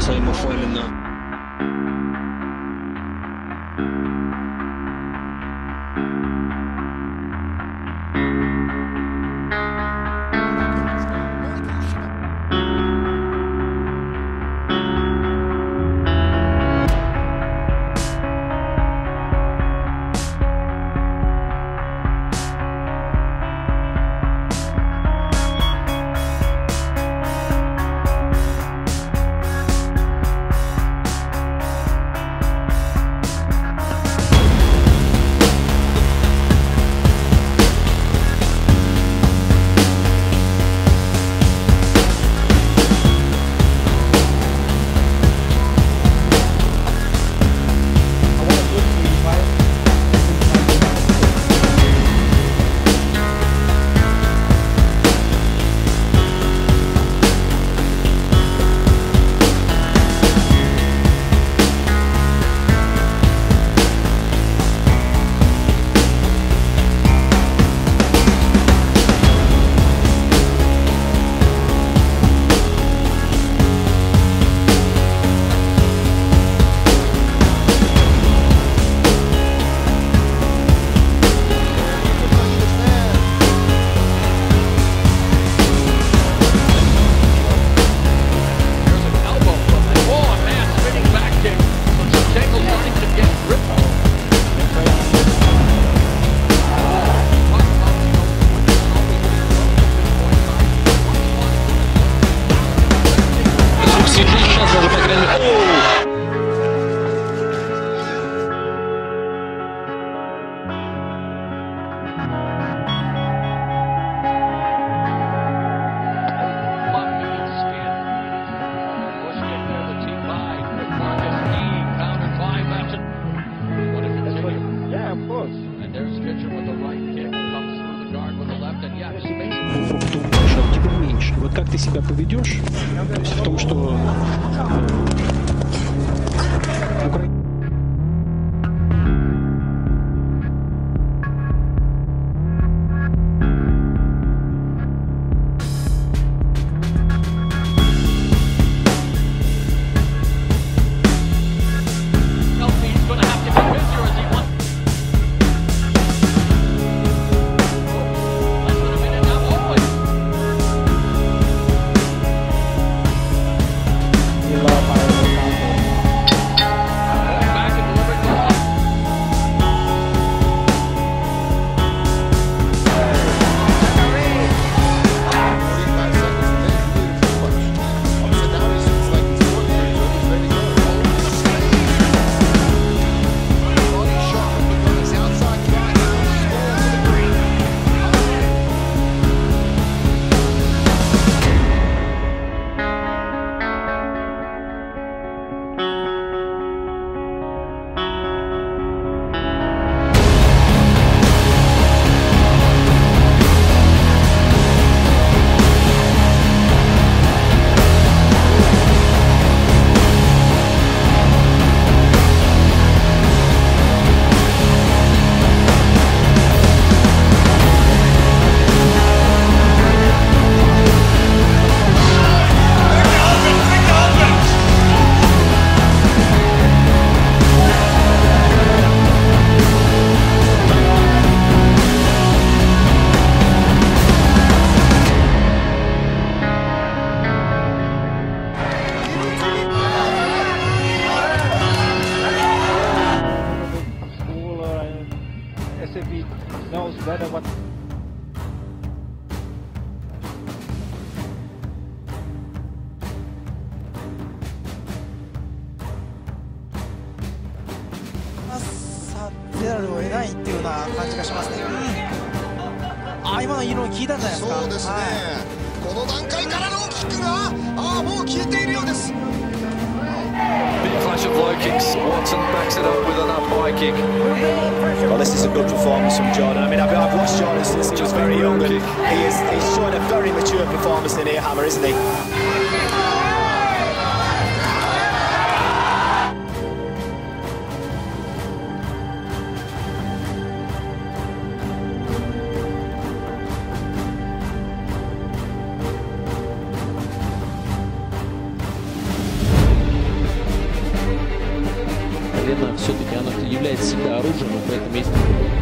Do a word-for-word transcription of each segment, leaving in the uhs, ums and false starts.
своему фойлину. Теперь меньше. Вот как ты себя поведешь, то есть в том, что э, Украина... knows better what 出られるを得ないっていうような感じがしますね。あ、今の色々効いたんじゃないですか。 そうですね、 はい、 この段階からのキックがああもう効いているようです。 Big flash of low kicks. Watson backs it up with an up high kick. Well, this is a good performance from Jordan. I mean, I've, I've watched Jordan since he was very young, and he is he's showing a very mature performance in here, Hammer, isn't he? колено все-таки оно является всегда оружием, и поэтому есть...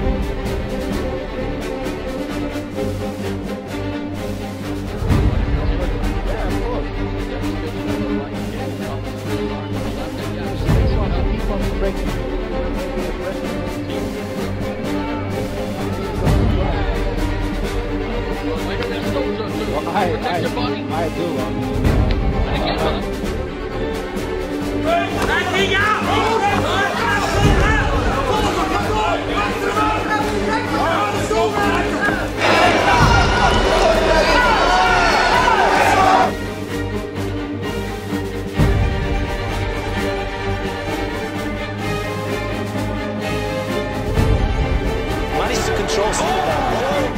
I, I, I do. Managed to control some of that.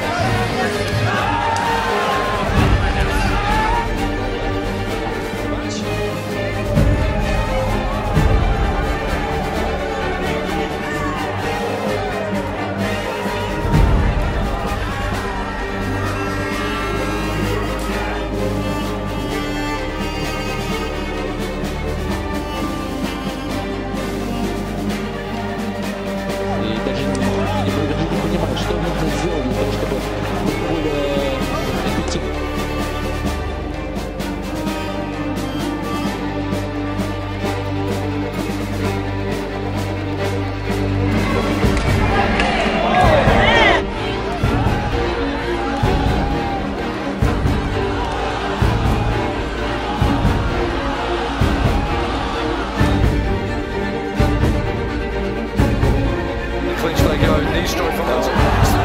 Что нужно сделать для того, чтобы быть более эффективным? Clinch they go, knee strike from Elton.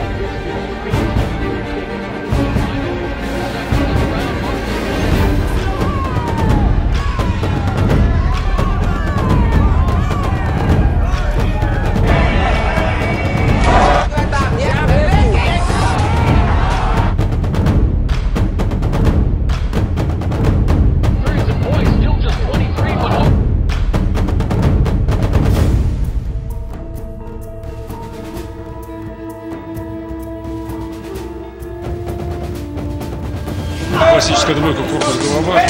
Классическая двойка, корпус, голова.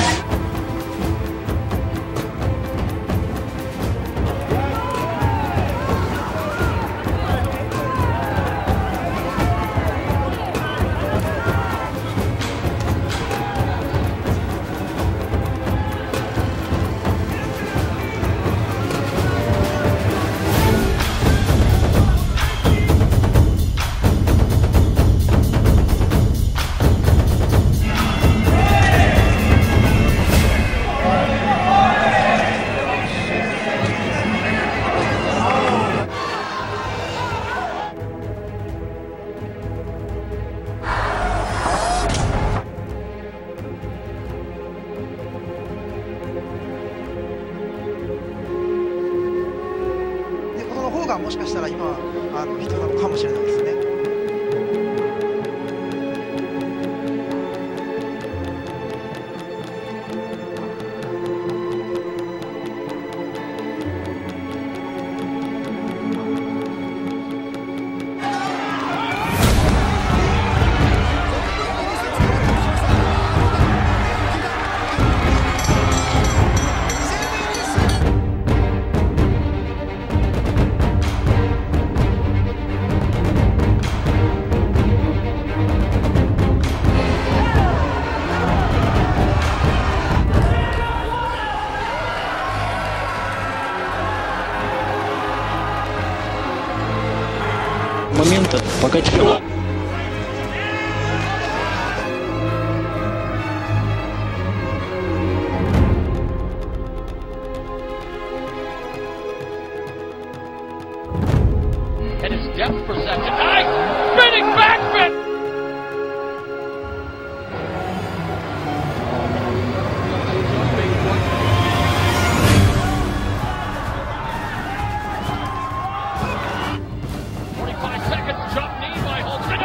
でこの方がもしかしたら今あの人なのかもしれないですね。 Момента пока тяжело. And his depth perception. Nice! Spinning backspin! forty-five seconds, jump knee by Holtz.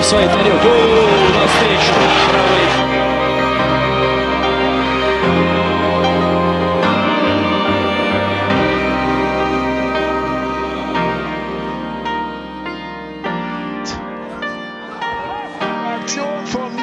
osvaja period. Uuu, навстречу. Правый. From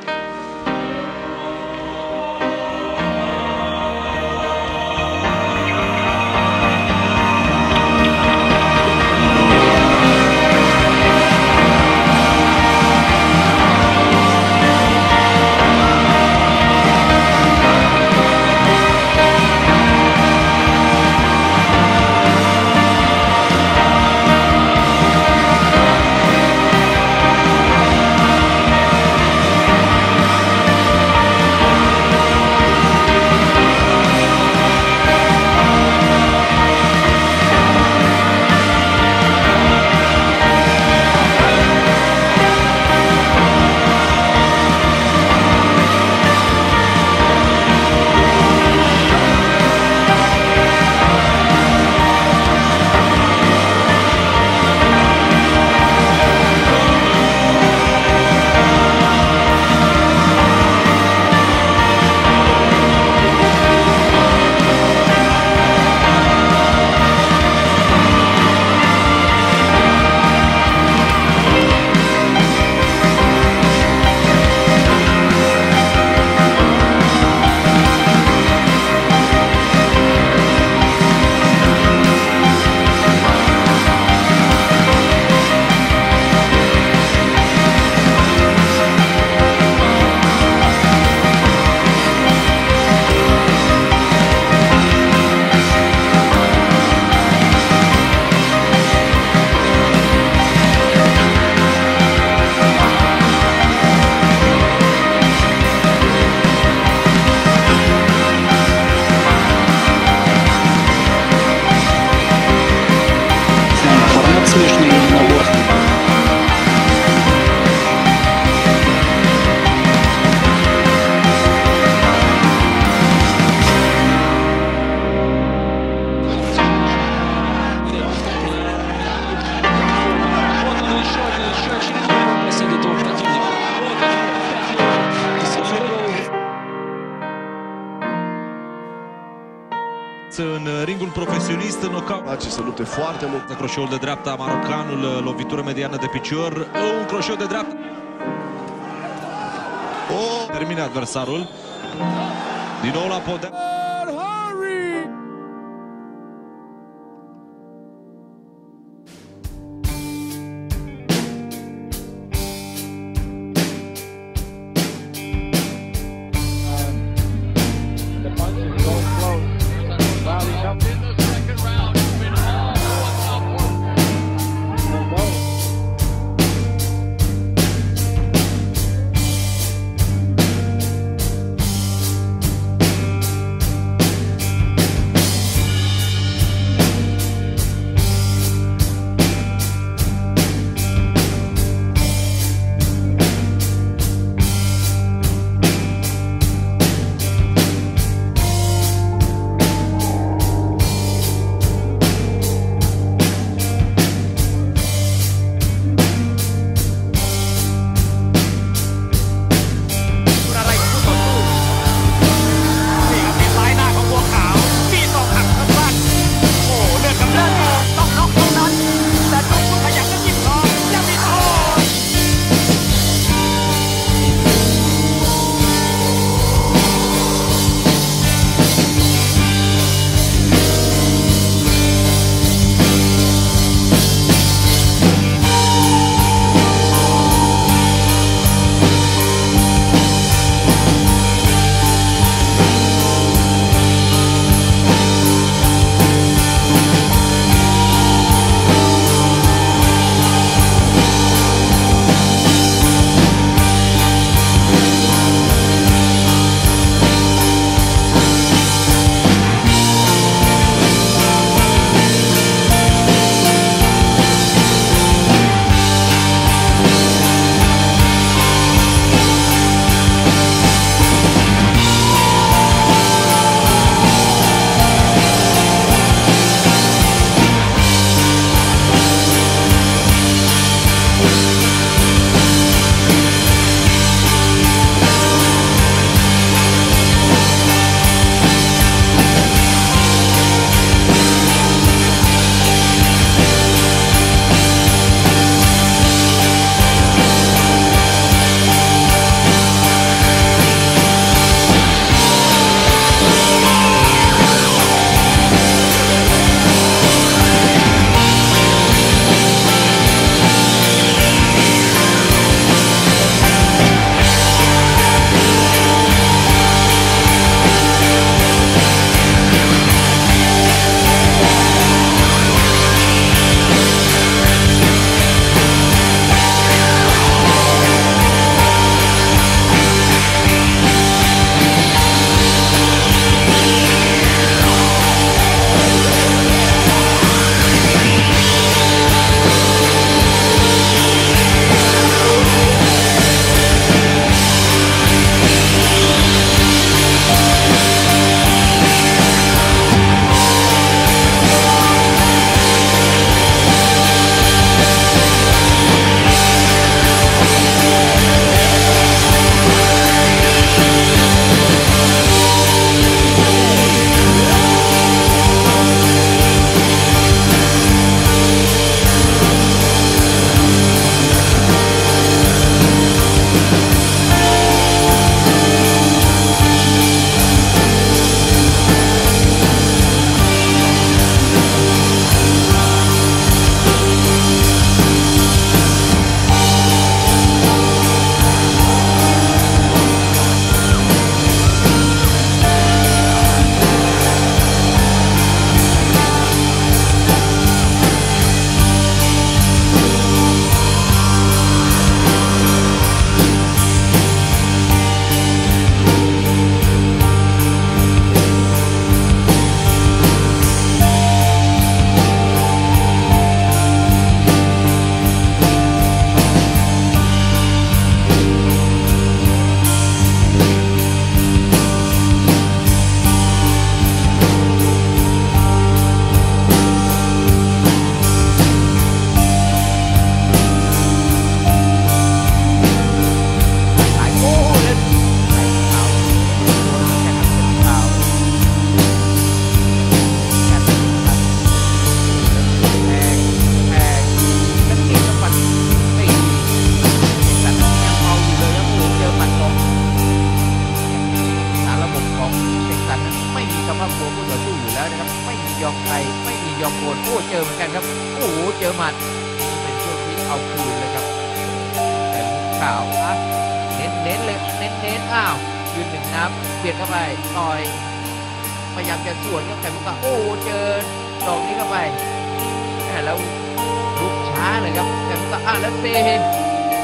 Смешный набор. Вот он еще один, еще очередной посадит этого противника. Вот În ringul profesionist, knockout. Face să lupte foarte mult. Croșeul de dreapta marocanul, lovitură mediană de picior, un croșeu de dreapta. Oh! Termine adversarul. Din nou la podea. อ้โหเจอหมัดเป็นช่วงที่เอาคืนเลยครับแต่มุกข่าวอ่ะเน้นเน้นเลยเน้นเน้นอ้าวยืนหนึ่งนับเบียดเข้าไปต่อยพยายามจะสวนกับไข่มุกข่าวโอ้เจอดอกนี้เข้าไปแล้วลุกช้าเลยครับไข่มุกข่าวอ่ะแล้วเซเฮน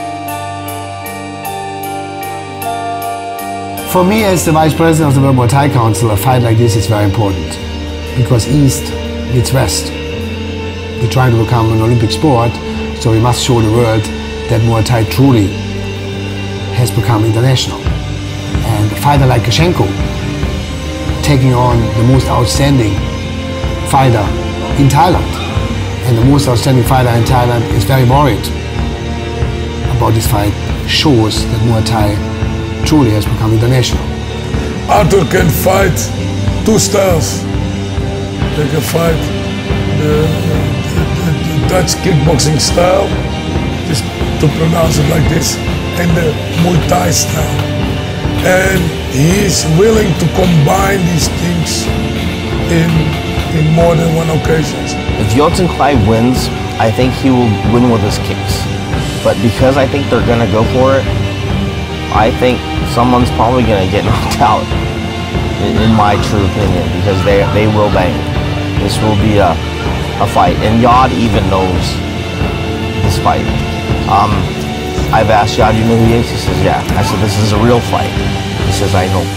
For me, as the Vice President of the World Muay Thai Council, a fight like this is very important because East meets West. We're trying to become an Olympic sport, so we must show the world that Muay Thai truly has become international. And a fighter like Kishenko, taking on the most outstanding fighter in Thailand, and the most outstanding fighter in Thailand is very worried about this fight, shows that Muay Thai truly has become international. Arthur can fight two styles. They can fight the, the, the, the Dutch kickboxing style, just to pronounce it like this, and the Muay Thai style. And he is willing to combine these things in, in more than one occasion. If Yodson Clay wins, I think he will win with his kicks. But because I think they're going to go for it, I think someone's probably going to get knocked out, in, in my true opinion, because they, they will bang. This will be a, a fight, and Yod even knows this fight. Um, I've asked Yod, you know who he is? He says, yeah. I said, this is a real fight. He says, I know.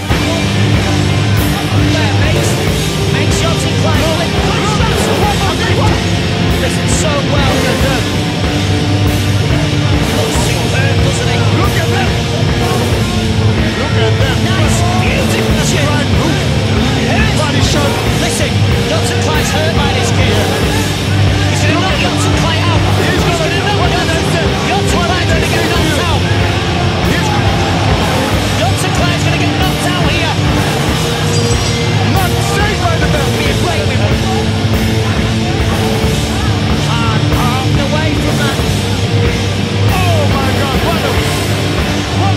Listen so well. Look at them. Look at them. Nice, beautiful shit. Body shot. Listen, Yodson Clay's hurt by this kid. He's going to knock Yodson Clay out. He's going to knock Yodson Clay's going to get knocked out. Yodson Clay's going to get knocked out here. Not saved by the belt. Be a great women. Hard armed away from that. Oh my God, what a... What?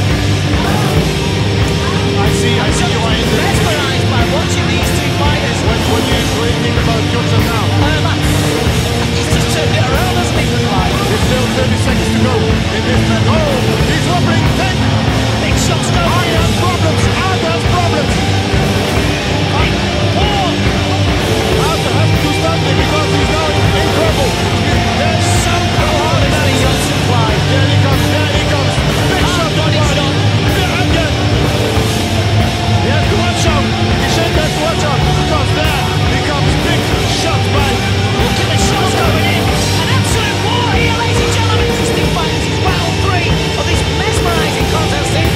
I see, I see you are in there. Mesmerized by watching these two fighters. What, what do you, what do you think about Yodson now? Um, he's just turned it around, hasn't he? There's still thirty seconds to go in this match. Oh, he's rubbing ten. Big shots go. I have problems. I have problems. I, oh. Arthur has to do something because he's now in trouble. There's some power in that Yodson Clay. There he comes, there he comes. Big shot, body shot. There again. He has to watch out. Kishenko has to watch out because there becomes big shots by. Look at the shots going in. An absolute war here, ladies and gentlemen. Interesting fight. This is round three of this mesmerizing contest here.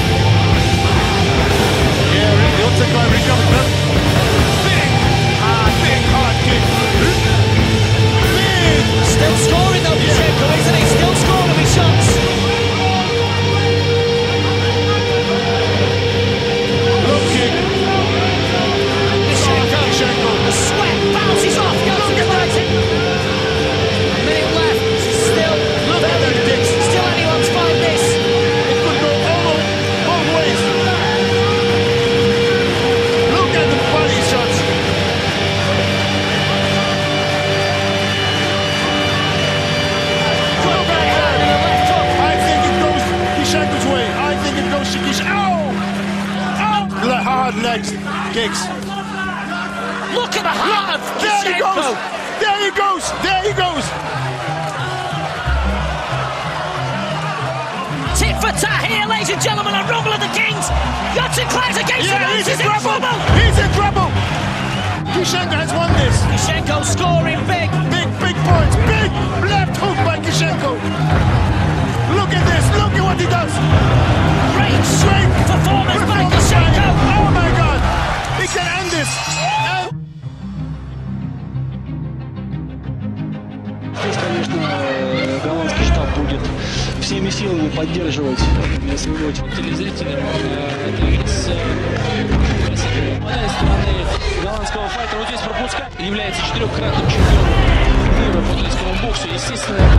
Yeah, Yodson Clay recovers them. Big, hard, big, hard kick. Big. Still scoring though, Kishenko, isn't he? Still scoring with shots. Low kick. Kishenko. Kishenko. The sweat bounces off. Yodson Clay's in. A minute left. Still very big. Still anyone's fight this. It could go all both ways. Look at the body shots. Good right hand and a left hook. I think it goes Kishenko's way. I think it goes Shikish. Ow! Ow! Le hard legs kicks. Look at the heart of There he goes! There he goes! There he goes! Tit for tat here, ladies and gentlemen, a rumble of the kings. Yodson Clay's against Yeah, the he's ropes. in trouble. He's in trouble. Kishenko has won this. Kishenko scoring big. Big, big points. Big left hook by Kishenko. Look at this. Look at what he does. Great Great performance by performance by Kishenko. him. Oh my God. He can end this. And Здесь, конечно, голландский штаб будет всеми силами поддерживать, в свою очередь, телезрителям. Это с стороны голландского файтера. Вот здесь пропускать является четырехкратным чемпионом мира по английскому боксу. Естественно,